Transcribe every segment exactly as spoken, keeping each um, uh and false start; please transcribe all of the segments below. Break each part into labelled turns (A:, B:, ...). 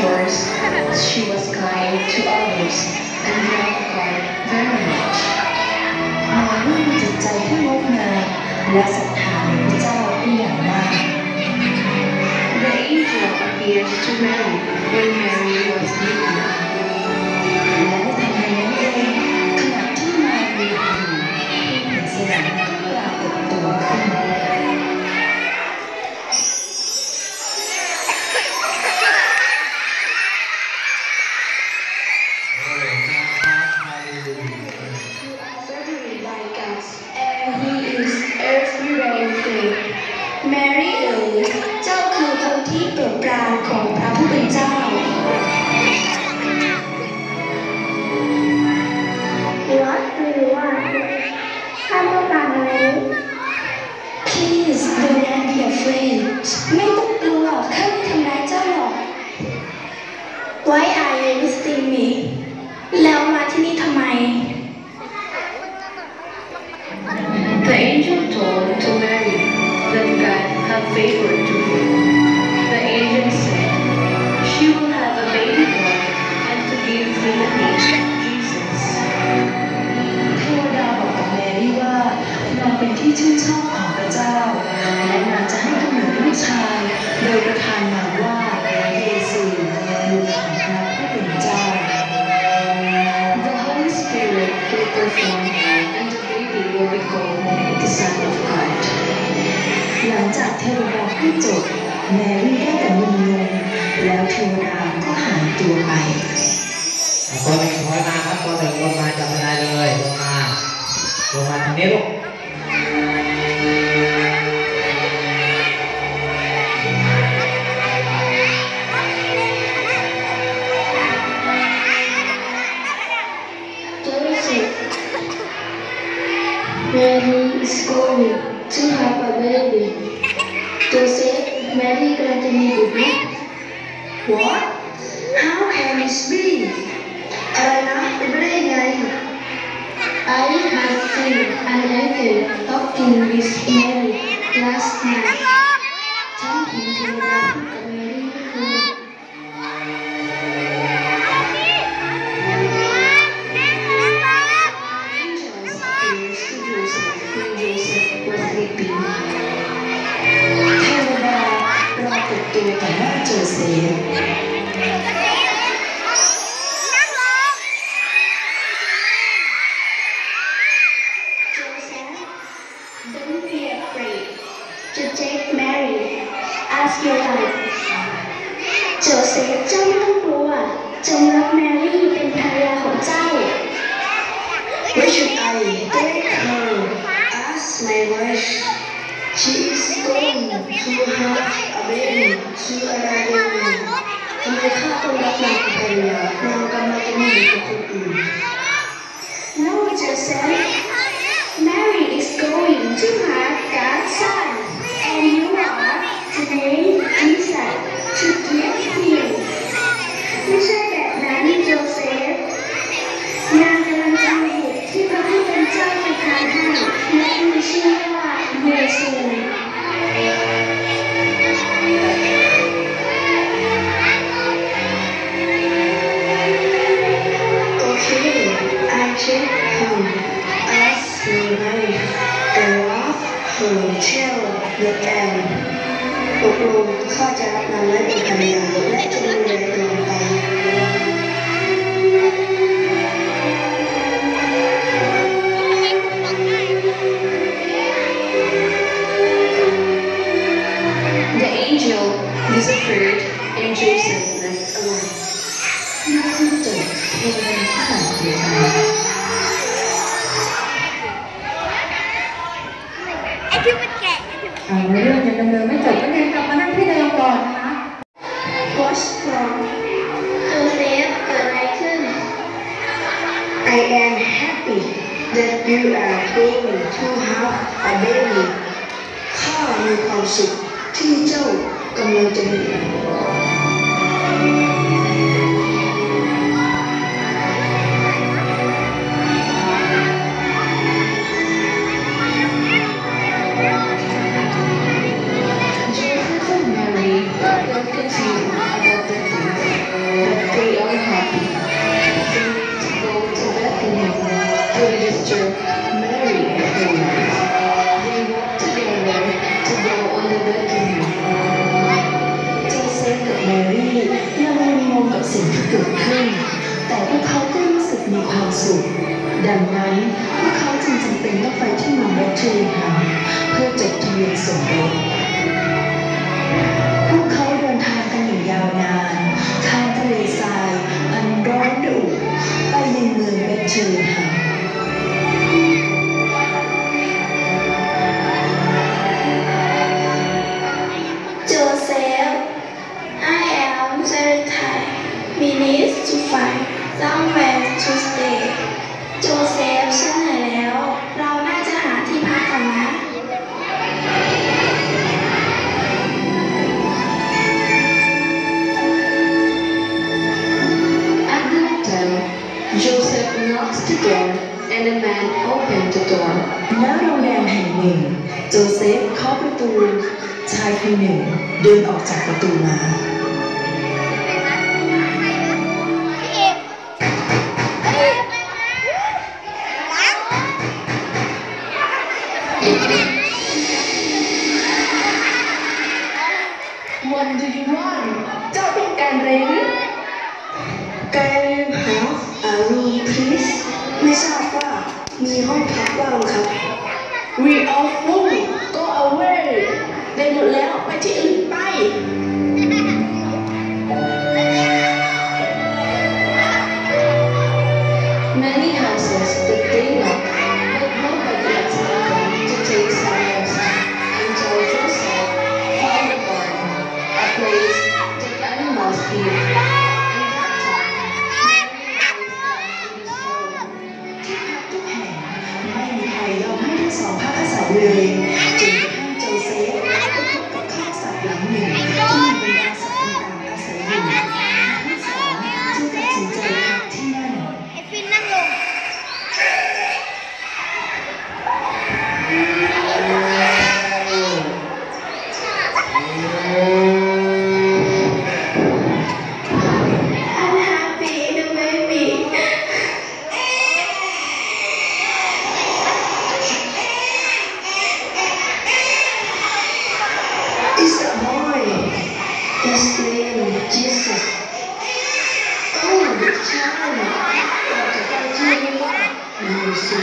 A: course, she was kind to others and loved God very much. มารีมีจิตใจที่งดงามและศรัทธาในพระเจ้าเป็นอย่างมาก The angel appeared to Mary when Mary was sleeping. และในทันใดนั้นเองขณะที่มารีหลับอยู่ผู้เห็นสวรรค์ก็ปรากฏตัวขึ้น
B: แมรี่เอ๋ยเจ้าคือคนที่โปรดปรานของพระผู้เป็นเจ้า
C: What do you want ข้าต้องการอะไร
B: Please don't be afraid ไม่ต้องกลัวข้าไม่ทำร้ายเจ้าหรอก Why are you visiting me แล้วมาที่นี่ทำไม
A: The angel told to Mary that God had favored to her. The angel said, "She will have a baby boy, and to give him the name Jesus." เทวดาบอกกับแมรี่ว่านางเป็นที่ชื่นชอบของพระเจ้าและนางจะให้กำเนิดลูกชายโดยประทานนามว่าเยซูบุตรของพระผู้เป็นเจ้า The Holy Spirit will perform, and the baby will be called the Son of God. หลังจากเทวดาพูดจบแมรี่ได้แต่มึนงงแล้วเทวดาก็หายตัวไป
D: ตัวหนึ่งถอยมาครับตัวหนึ่งลงมาจับบันไดเลยลงมาลงมาทางนี้ลูก
C: Mary is going to have a baby. Joseph, Mary กำลังจะมีบุตร
B: What? How can this be? อะไรนะเป็นไปได้ยังไง
C: I have seen an angel talking with Mary last night. ฉันเห็นเทวดาพูดกับแมรี่เมื่อคืน
A: Angels appears to Joseph when Joseph was sleeping. เทวดาปรากฏตัวต่อหน้าโจเซฟ
B: Joseph, don't be afraid to take Mary as your wife. โจเซฟเจ้าไม่ต้องกลัวจงรับแมรี่เป็นภรรยาของเจ้า Why should I take her as my wife? She is going to have a baby to another man. ทำไมข้าต้องรับนางเป็นภรรยานางกำลังจะมีกับคนอื่น No, Joseph. Mary is going to have God's son, and you are to name Jesus to give him. ไม่ใช่แบบนั้นโจเซฟนางกำลังจะมีบุตรที่พระผู้เป็นเจ้าประทานให้และมีชื่อว่าเยซู Okay, I take her as my wife and love her till the end. ตกลงข้าจะรับนางไว้เป็นภรรยาและจะดูแลตลอดไป The angel disappeared and Joseph left alone. เมื่อพูดจบเทวดาก็หายตัวไป
E: เอาเรื่องยังดำเนินไม่จบก็ยังกลับมานั่งที่เดิมก่อนนะคะ
B: What's wrong? โจเซฟเกิดอะไรขึ้น I am happy that you are going to have a baby. ข้ามีความสุขที่เจ้ากำลังจะมี Joseph and Mary were confused about the things
F: สิ่งที่เกิดขึ้นแต่พวกเขาก็รู้สึกมีความสุขดังนั้นพวกเขาจึงจำเป็นต้องไปที่เมืองเบธเลเฮมเพื่อจดทะเบียนสมรสพวกเขาเดินทางกันอย่างยาวนานทางทะเลทรายอันร้อนระอุไปในเมืองเบธเลเฮม
B: Joseph, I am very tired. We need to find somewhere to stay. Joseph ฉันเหนื่อยแล้ว เราน่าจะหาที่พักกันนะ
A: At that time, Joseph knocks the door, and a man opened the door.
F: ณโรงแรมแห่งหนึ่งโจเซฟเคาะประตูชายคนหนึ่งเดินออกจากประตูมา
A: What do you want? เจ้าต้องการอะไรหรือ
F: Can you have a room please ไม่ทราบว่ามีห้องพักว่างครับ
A: We are full. Go away.
F: ได้หมดแล้วไปที่อื่นไป
A: Many houses that they knock, but nobody asked them to take some rest until Joseph found a barn, a place that animals live. And that time, Mary raised them in the stone.
F: ที่พักทุกแห่งไม่มีใครยอมให้ทั้งสองพักอาศัยเลยจนกระทั่งโจเซฟได้พบกับข้าวสัตว์หลังหนึ่งที่มีบรรดาสัตว์ต่างๆอาศัยอยู่ทั้งสองจึงตัดสินใจพักที่นั่น
B: I'm happy in the baby.
F: It's a boy. His name Jesus. Oh, the child. เราจะตั้งชื่อให้ว่าลูซี่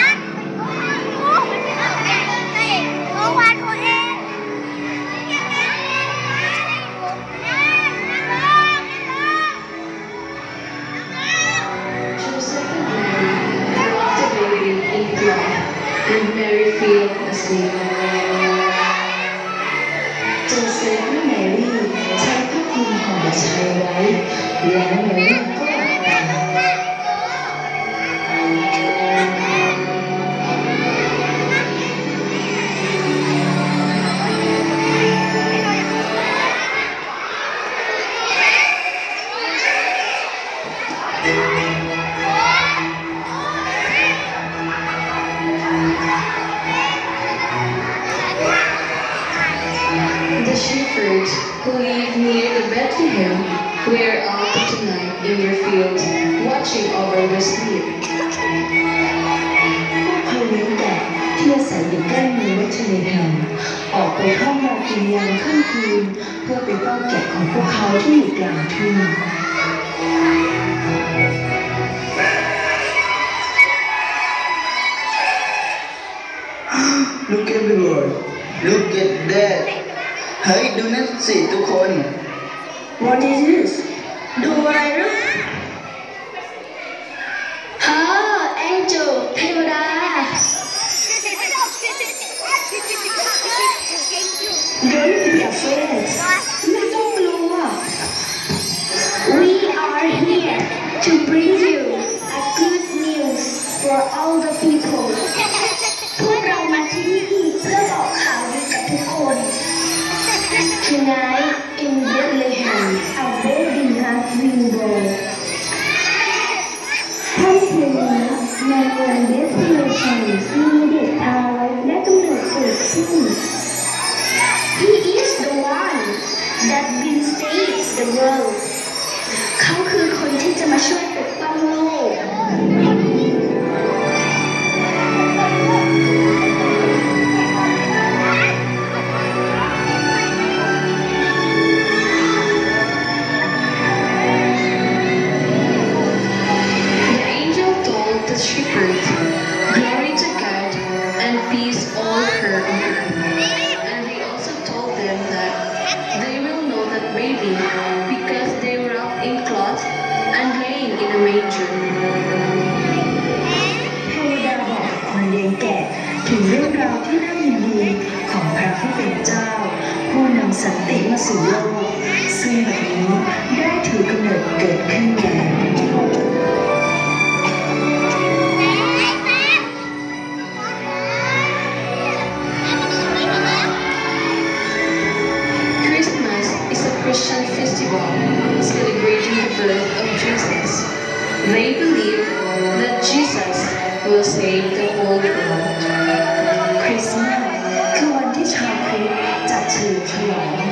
A: Joseph and Mary rocked the baby in bed, and Mary fell asleep.
F: โจเซฟและแมรี่ใช้ผ้าคลุมห่อเด็กชายไว้แล้วแมรี่ก็หลับตา
A: The shepherds who live near the Bethlehem were out tonight in their fields, watching over the sheep.
F: พวกเขาเลี้ยงแกะที่อาศัยอยู่ใกล้เมืองเบธเลเฮมออกไปเข้ามองกินยามค่ำคืนเพื่อไปเฝ้าแกะของพวกเขาที่อยู่กลางทุ่ง
G: Look everywhere. Look at that. เฮ้ยดูนั่นสิทุกคน
F: What is this ดูอะไรหรือ
B: เฮ้อแองเจิลเทวดา
F: Don't be afraid ไม่ต้องกลัว
B: We are here to bring you a good news for all the people. พวกเรามาที่นี่เพื่อบอกข่าวดีกับทุกคน
F: Tonight in Bethlehem a baby has been born ค่ำคืนนี้ในเมืองเบธเลเฮมมีเด็กทารกและกำเนิดเกิดขึ้น
B: He is the one that will save the world. เขาคือคนที่จะมาช่วยปกป้องโลก
A: They will know that baby because they were wrapped in cloth and laying in a manger.
F: เทวดาบอกคนเลี้ยงแกะถึงเรื่องราวที่น่ายินดีของพระผู้เป็นเจ้า ผู้นำสันติมาสู่โลกซึ่งแบบนี้ได้ถือกำเนิดเกิดขึ้นแล้ว
A: Christmas is a Christian festival celebrating the birth of Jesus. They believe that Jesus will save the whole world.
F: คริสต์มาสคือวันที่ชาวคริสต์จัดเฉลิมฉลอง